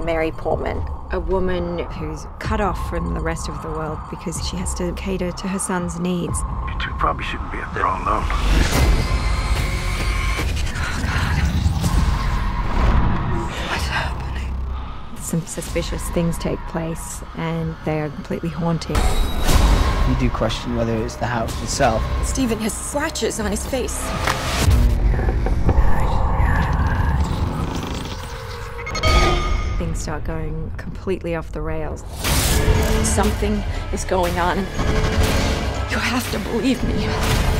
Mary Pullman. A woman who's cut off from the rest of the world because she has to cater to her son's needs. You two probably shouldn't be up there all alone. What's happening? Some suspicious things take place, and they are completely haunting. You do question whether it's the house itself. Stephen has scratches on his face. Things start going completely off the rails. Something is going on. You have to believe me.